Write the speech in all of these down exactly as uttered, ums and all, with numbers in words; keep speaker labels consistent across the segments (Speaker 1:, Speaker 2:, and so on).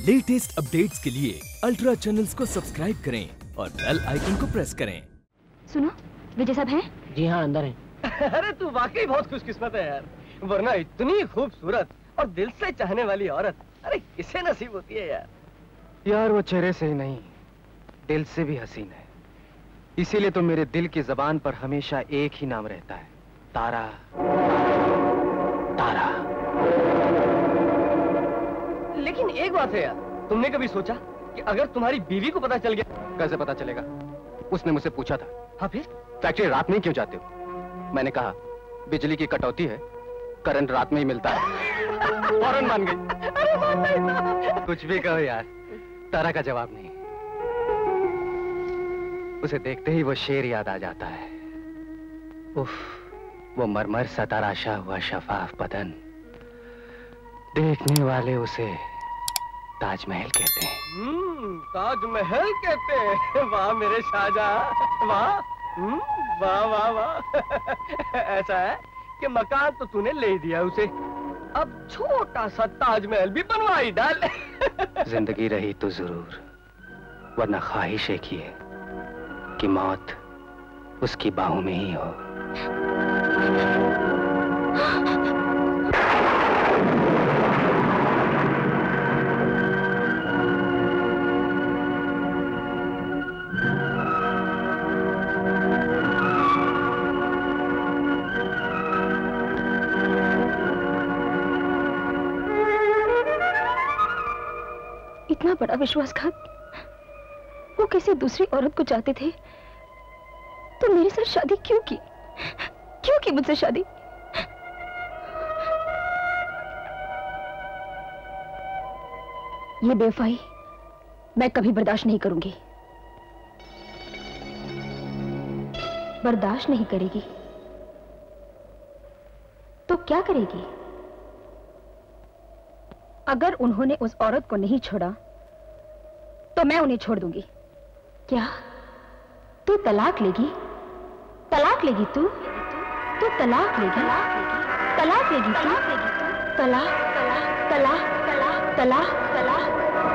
Speaker 1: Latest updates के लिए ultra channels को सब्सक्राइब करें और बेल आइकन को प्रेस करें।
Speaker 2: सुनो, विजय साहब हैं?
Speaker 3: जी हाँ, अंदर हैं।
Speaker 4: अरे तू वाकई बहुत खुशकिस्मत है यार, वरना इतनी खूबसूरत और दिल से चाहने वाली औरत अरे किसे नसीब होती है यार।
Speaker 5: यार वो चेहरे से ही नहीं, दिल से भी हसीन है, इसीलिए तो मेरे दिल की जबान पर हमेशा एक ही नाम रहता है, तारा। तारा।
Speaker 4: लेकिन एक बात है यार, तुमने कभी सोचा कि अगर तुम्हारी बीवी को पता चल गया?
Speaker 5: कैसे पता चलेगा? उसने मुझसे पूछा था।
Speaker 4: हाँ फिर?
Speaker 5: फैक्ट्री रात में ही क्यों जाते हो? मैंने कहा बिजली की कटौती है, करंट रात में ही मिलता है। फौरन मान गई।
Speaker 4: अरे मान गई।
Speaker 5: कुछ भी कहो यार, तारा का जवाब नहीं। उसे देखते ही वो शेर याद आ जाता है। उफ, वो मरमर सा तराशा हुआ शफाफ बदन, देखने वाले उसे ताजमहल कहते हैं।
Speaker 4: हम्म, ताजमहल कहते हैं। वाह मेरे शाहजहां, वाह। हम्म, वाह वाह वाह। ऐसा है कि मकान तो तूने ले दिया उसे, अब छोटा सा ताजमहल भी बनवा ही डाल।
Speaker 5: जिंदगी रही तो जरूर, वरना ख्वाहिश एक ही है कि मौत उसकी बाहों में ही हो।
Speaker 2: इतना बड़ा विश्वासघात, वो किसी दूसरी औरत को चाहते थे तो मेरे साथ शादी क्यों की? क्यों की मुझसे शादी? ये बेवफाई मैं कभी बर्दाश्त नहीं करूंगी। बर्दाश्त नहीं करेगी तो क्या करेगी? अगर उन्होंने उस औरत को नहीं छोड़ा तो मैं उन्हें छोड़ दूंगी। क्या तू तलाक लेगी? तलाक लेगी तू? तू तलाक लेगी? तलाक लेगी तू? तलाक तलाक तलाक तलाक तलाक तलाक।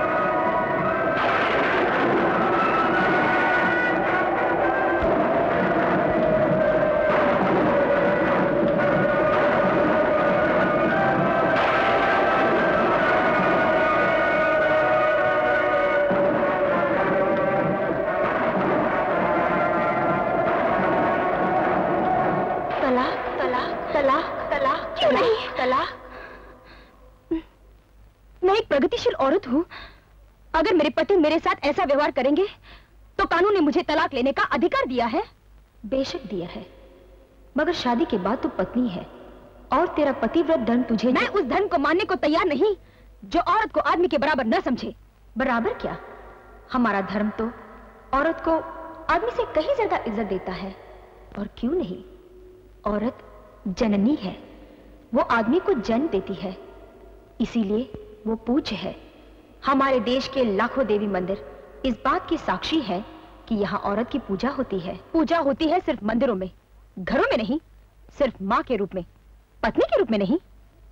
Speaker 2: मैं एक प्रगतिशील औरत हूं। अगर मेरे पति मेरे साथ ऐसा व्यवहार करेंगे तो कानून ने मुझे तलाक लेने का अधिकार दिया है। बेशक दिया है, मगर शादी के बाद तू पत्नी है और तेरा पतिव्रत धन तुझे। मैं उस धन को मानने को तैयार नहीं जो औरत को आदमी के बराबर न समझे। बराबर क्या? हमारा धर्म तो औरत को आदमी से कहीं ज्यादा इज्जत देता है। और क्यों नहीं? औरत जननी है, वो आदमी को जन्म देती है, इसीलिए वो पूज्य है। हमारे देश के लाखों देवी मंदिर इस बात की साक्षी है कि यहाँ औरत की पूजा होती है। पूजा होती है सिर्फ मंदिरों में, घरों में नहीं। सिर्फ माँ के रूप में, पत्नी के रूप में नहीं।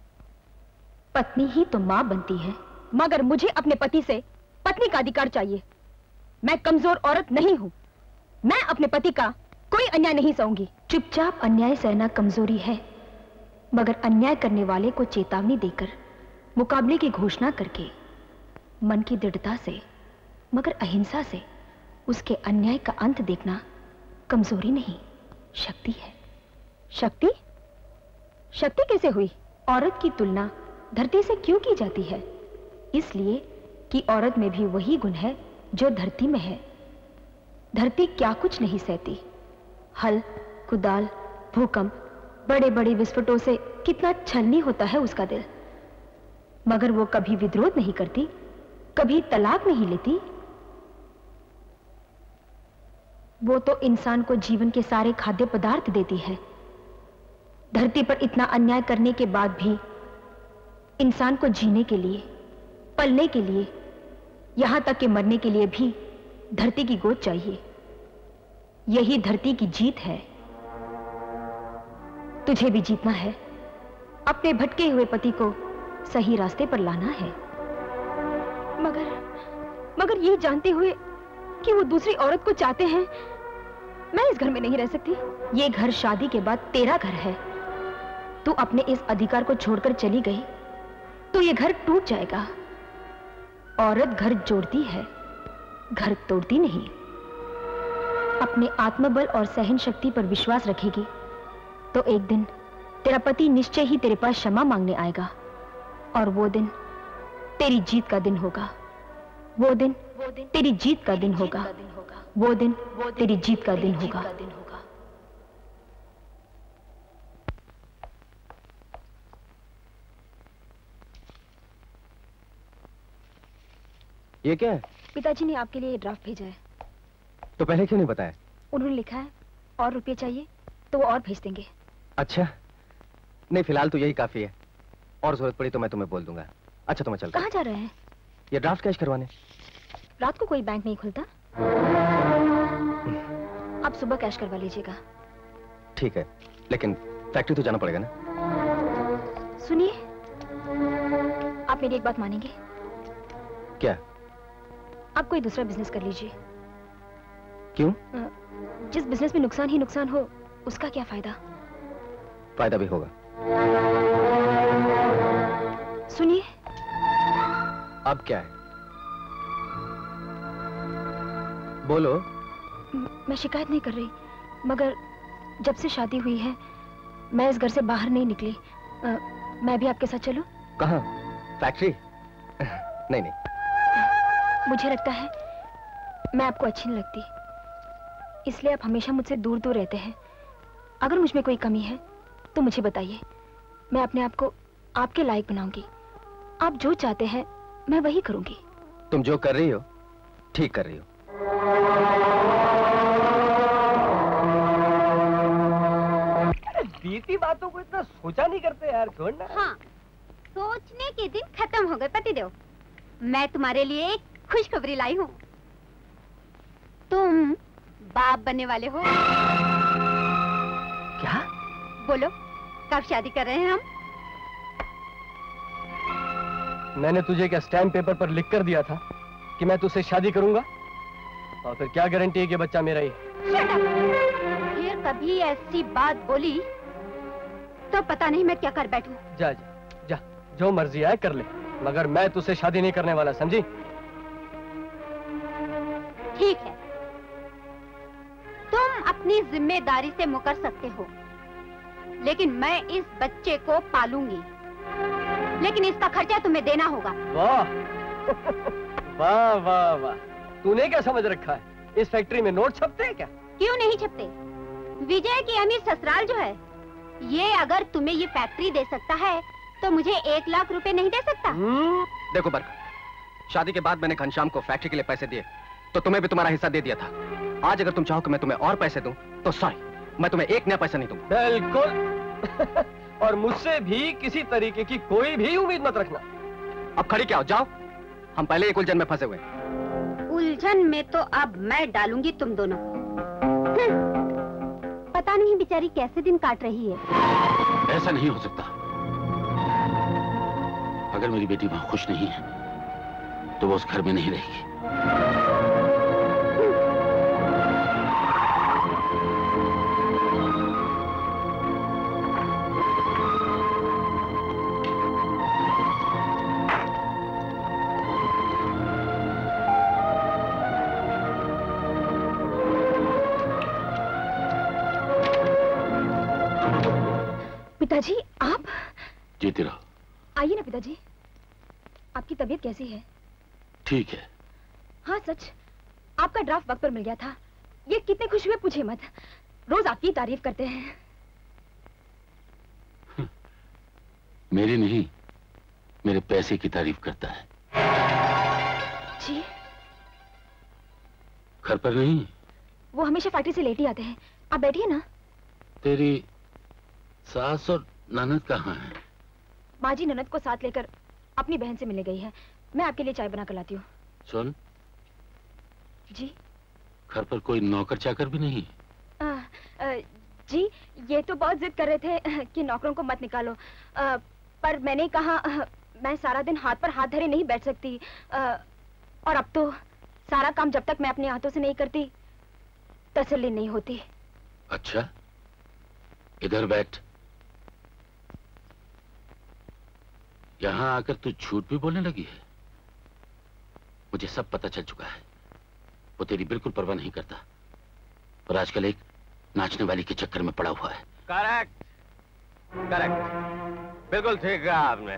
Speaker 2: पत्नी ही तो माँ बनती है। मगर मुझे अपने पति से पत्नी का अधिकार चाहिए। मैं कमजोर औरत नहीं हूँ। मैं अपने पति का कोई अन्याय नहीं सहूंगी। चुपचाप अन्याय सहना कमजोरी है, मगर अन्याय करने वाले को चेतावनी देकर, मुकाबले की घोषणा करके, मन की दृढ़ता से मगर अहिंसा से उसके अन्याय का अंत देखना कमजोरी नहीं, शक्ति है। शक्ति? शक्ति कैसे हुई? औरत की तुलना धरती से क्यों की जाती है? इसलिए कि औरत में भी वही गुण है जो धरती में है। धरती क्या कुछ नहीं सहती। हल, कुदाल, भूकंप, बड़े बड़े विस्फोटों से कितना छलनी होता है उसका दिल, मगर वो कभी विद्रोह नहीं करती, कभी तलाक नहीं लेती। वो तो इंसान को जीवन के सारे खाद्य पदार्थ देती है। धरती पर इतना अन्याय करने के बाद भी इंसान को जीने के लिए, पलने के लिए, यहां तक कि मरने के लिए भी धरती की गोद चाहिए। यही धरती की जीत है। तुझे भी जीतना है, अपने भटके हुए पति को सही रास्ते पर लाना है। मगर मगर ये जानते हुए कि वो दूसरी औरत को चाहते हैं, मैं इस घर में नहीं रह सकती। ये घर शादी के बाद तेरा घर है। तू अपने इस अधिकार को छोड़कर चली गई तो ये घर टूट जाएगा। औरत घर जोड़ती है, घर तोड़ती नहीं। अपने आत्मबल और सहन शक्ति पर विश्वास रखेगी तो एक दिन तेरा पति निश्चय ही तेरे पास क्षमा मांगने आएगा, और वो दिन तेरी जीत का दिन होगा। वो दिन तेरी जीत का दिन होगा। वो दिन तेरी जीत का दिन होगा।
Speaker 4: ये क्या है?
Speaker 2: पिताजी ने आपके लिए ड्राफ्ट भेजा है।
Speaker 4: तो पहले क्यों नहीं बताया?
Speaker 2: उन्होंने लिखा है और रुपये चाहिए तो वो और भेज देंगे।
Speaker 4: अच्छा, नहीं फिलहाल तो यही काफी है, और जरूरत पड़ी तो मैं तुम्हें बोल दूंगा। अच्छा तो मैं चलता हूं।
Speaker 2: कहाँ जा रहे हैं?
Speaker 4: ये ड्राफ्ट कैश करवाने।
Speaker 2: रात को कोई बैंक नहीं खुलता, आप सुबह कैश करवा लीजिएगा।
Speaker 4: ठीक है, लेकिन फैक्ट्री तो जाना पड़ेगा ना।
Speaker 2: सुनिए, आप मेरी एक बात मानेंगे?
Speaker 4: क्या?
Speaker 2: आप कोई दूसरा बिजनेस कर लीजिए।
Speaker 4: क्यों?
Speaker 2: जिस बिजनेस में नुकसान ही नुकसान हो, उसका क्या फायदा?
Speaker 4: फायदा भी होगा।
Speaker 2: सुनिए।
Speaker 4: अब क्या है? बोलो।
Speaker 2: मैं शिकायत नहीं कर रही, मगर जब से शादी हुई है मैं इस घर से बाहर नहीं निकली। आ, मैं भी आपके साथ चलूं?
Speaker 4: कहाँ? फैक्ट्री? नहीं नहीं।
Speaker 2: मुझे लगता है मैं आपको अच्छी नहीं लगती, इसलिए आप हमेशा मुझसे दूर दूर रहते हैं। अगर मुझ में कोई कमी है तो मुझे बताइए, मैं अपने आप को आपके लायक बनाऊंगी। आप जो चाहते हैं मैं वही करूंगी।
Speaker 4: तुम जो कर रही हो ठीक कर रही हो। बीती बातों को इतना सोचा नहीं करते यार, छोड़ना।
Speaker 3: हाँ, सोचने के दिन खत्म हो गए पतिदेव। मैं तुम्हारे लिए एक खुशखबरी लाई हूँ। तुम बाप बनने वाले हो।
Speaker 4: क्या?
Speaker 3: बोलो, कब शादी कर रहे हैं हम?
Speaker 4: मैंने तुझे क्या स्टैम्प पेपर पर लिख कर दिया था कि मैं तुझसे शादी करूंगा, और फिर क्या गारंटी है कि बच्चा मेरा ही?
Speaker 3: Shut up! फिर कभी ऐसी बात बोली तो पता नहीं मैं क्या कर बैठूं।
Speaker 4: जा जा जा, जो मर्जी आए कर ले, मगर मैं तुझसे शादी नहीं करने वाला, समझी?
Speaker 3: ठीक है, तुम अपनी जिम्मेदारी से मुकर सकते हो, लेकिन मैं इस बच्चे को पालूंगी, लेकिन इसका खर्चा तुम्हें देना होगा।
Speaker 4: वाह वाह वाह वाह, तूने क्या समझ रखा है? इस फैक्ट्री में नोट छपते हैं क्या?
Speaker 3: क्यों नहीं छपते? विजय की अमीर ससुराल जो है, ये अगर तुम्हें ये फैक्ट्री दे सकता है तो मुझे एक लाख रुपए नहीं दे सकता?
Speaker 5: देखो बरका, शादी के बाद मैंने घनश्याम को फैक्ट्री के लिए पैसे दिए तो तुम्हें भी तुम्हारा हिस्सा दे दिया था। आज अगर तुम चाहो कि मैं तुम्हें और पैसे दूं तो सॉरी, मैं तुम्हें एक नया पैसा नहीं दूंगा।
Speaker 4: बिल्कुल। और मुझसे भी किसी तरीके की कोई भी उम्मीद मत रखना।
Speaker 5: अब खड़ी क्या हो, जाओ, हम पहले एक उलझन में फंसे हुए।
Speaker 3: उलझन में तो अब मैं डालूंगी तुम दोनों। पता नहीं बेचारी कैसे दिन काट रही है।
Speaker 6: ऐसा नहीं हो सकता। अगर मेरी बेटी वहां खुश नहीं है तो वो उस घर में नहीं रहेगी।
Speaker 2: पिताजी, आप?
Speaker 6: जीती रहो।
Speaker 2: आइए ना पिताजी, आपकी तबीयत कैसी है?
Speaker 6: ठीक है।
Speaker 2: हाँ सच, आपका ड्राफ्ट वक्त पर मिल गया था। ये कितने खुश हुए पूछे मत, रोज आपकी तारीफ करते हैं।
Speaker 6: मेरी नहीं, मेरे पैसे की तारीफ करता है।
Speaker 2: जी?
Speaker 6: घर पर नहीं?
Speaker 2: वो हमेशा फैक्ट्री से लेट ही आते हैं। आप बैठिए ना।
Speaker 6: तेरी सास और ननद कहाँ है?
Speaker 2: माँ जी ननद को साथ लेकर अपनी बहन से मिलने गई है। मैं आपके लिए चाय बना कर लाती हूँ।
Speaker 6: सुन।
Speaker 2: जी?
Speaker 6: घर पर कोई नौकर चाकर भी नहीं?
Speaker 2: आ, आ, जी, ये तो बहुत जिद कर रहे थे कि नौकरों को मत निकालो, आ, पर मैंने कहा आ, मैं सारा दिन हाथ पर हाथ धरे नहीं बैठ सकती। आ, और अब तो सारा काम जब तक मैं अपने हाथों से नहीं करती तसल्ली नहीं होती।
Speaker 6: अच्छा, इधर बैठ। यहां आकर तू झूठ भी बोलने लगी है। मुझे सब पता चल चुका है। वो तेरी बिल्कुल परवाह नहीं करता और आजकल एक नाचने वाली के चक्कर में पड़ा हुआ है।
Speaker 4: करेक्ट, करेक्ट, बिल्कुल ठीक कहा आपने।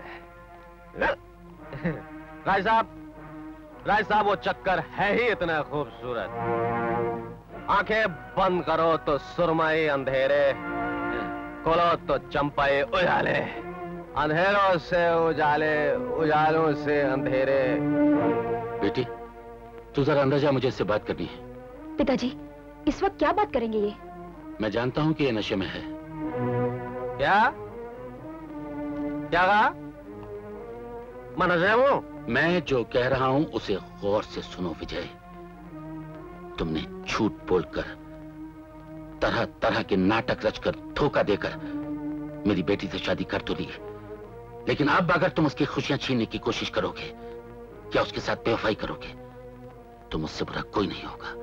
Speaker 4: राय साहब, राय साहब, वो चक्कर है ही इतना खूबसूरत। आंखें बंद करो तो सुरमई अंधेरे, खोलो तो चंपाई उजाले, अंधेरों से उजाले, उजालों से अंधेरे।
Speaker 6: बेटी, तू जरा अंदर जा, मुझे इससे बात करनी है।
Speaker 2: पिताजी, इस वक्त क्या बात करेंगे ये?
Speaker 6: मैं जानता हूं कि ये नशे में है।
Speaker 4: क्या क्या कहा? मैं नशे हूं?
Speaker 6: मैं जो कह रहा हूं उसे गौर से सुनो विजय। तुमने झूठ बोलकर, तरह तरह के नाटक रचकर, धोखा देकर मेरी बेटी से शादी कर तो ली, लेकिन अब अगर तुम उसकी खुशियां छीनने की कोशिश करोगे या उसके साथ बेवफाई करोगे तो मुझसे बुरा कोई नहीं होगा।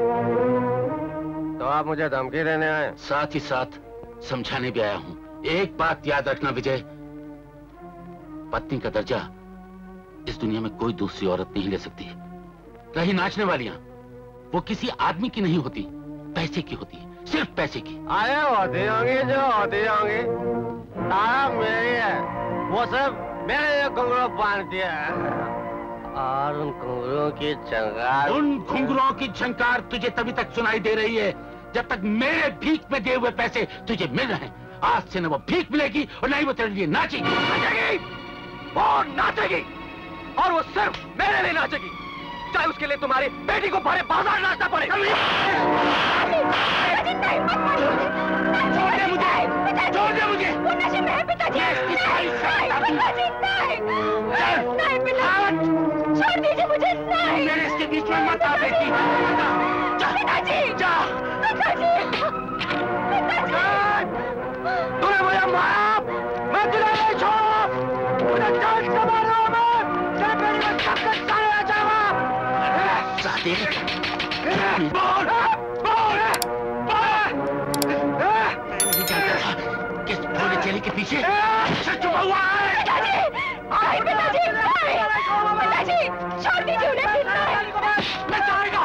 Speaker 4: तो आप मुझे धमकी देने आए?
Speaker 6: साथ ही साथ समझाने भी आया हूं। एक बात याद रखना विजय, पत्नी का दर्जा इस दुनिया में कोई दूसरी औरत नहीं ले सकती। रही नाचने वालियां, वो किसी आदमी की नहीं होती, पैसे की होती है, सिर्फ पैसे की।
Speaker 4: आए होती होंगी जो होती होंगी, तारा मेरी है, वो सब मेरे घुंघरू बांधती है और उन घुंघरुओं की झंकार,
Speaker 6: उन घुंघरुओं की झंकार तुझे तभी तक सुनाई दे रही है जब तक मेरे भीख में दिए हुए पैसे तुझे मिल रहे हैं। आज से न वो भीख मिलेगी और न ही वो तेरे लिए नाचेगी।
Speaker 4: नाचेगी, वो नाचेगी, और वो सिर्फ मेरे लिए नाचेगी, चाहे उसके लिए तुम्हारी बेटी को बड़े बाजार नाचना पड़े।
Speaker 6: छोड़ दे मुझे, छोड़ दे मुझे।
Speaker 2: वो नशे में है पिताजी। छोड़ दीजिए मुझे। नहीं,
Speaker 6: मेरे इसके बीच में मत आ बेटी।
Speaker 2: पिताजी,
Speaker 6: जा।
Speaker 2: पिताजी,
Speaker 4: तूने मुझे मारा, मैं तुझे नहीं छोड़ा। मुझे जान से मार रहा हूं मैं, तेरे पेट में सब कुछ सारा जाएगा।
Speaker 6: साथी,
Speaker 4: बोल, बोल, बोल।
Speaker 6: मैं नहीं जानता था किस भोले चेले के पीछे सच छुपा हुआ है।
Speaker 2: नहीं पिताजी, नहीं, पिताजी, छोड़ दीजिए उन्हें।
Speaker 6: मैं जाएगा,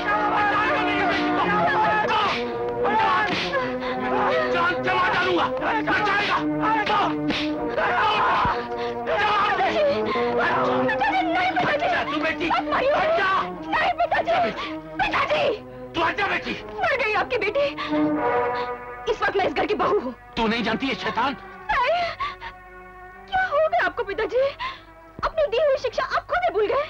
Speaker 6: जान चला डालूंगा, मैं जाएगा।
Speaker 2: नहीं पिताजी,
Speaker 6: तू बेटी,
Speaker 2: नहीं पिताजी, पिताजी,
Speaker 6: तू हट जा बेटी।
Speaker 2: मर गई आपकी बेटी। इस वक्त मैं इस घर की बहू हूँ।
Speaker 6: तू नहीं जानती है शैतान?
Speaker 2: नहीं, क्या हो गया आपको पिताजी? अपनी दी हुई शिक्षा आप खुद ही भूल गए।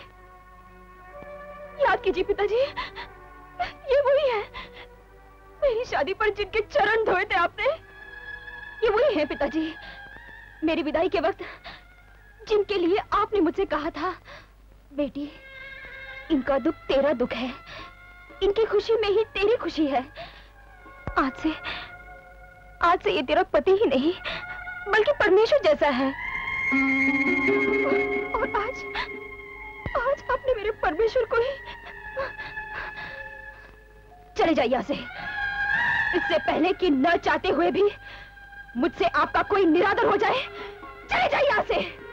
Speaker 2: याद कीजिए पिताजी, ये वही है मेरी शादी पर जिनके चरण धोए थे आपने। ये वही है पिताजी, मेरी विदाई के वक्त जिनके लिए आपने मुझसे कहा था, बेटी इनका दुख तेरा दुख है, इनकी खुशी में ही तेरी खुशी है। आज से आज से ये तेरा पति ही नहीं बल्कि परमेश्वर जैसा है। और आज आज आपने मेरे परमेश्वर को ही। चले जाइए यहाँ से, इससे पहले कि न चाहते हुए भी मुझसे आपका कोई निरादर हो जाए। चले जाइए यहाँ से।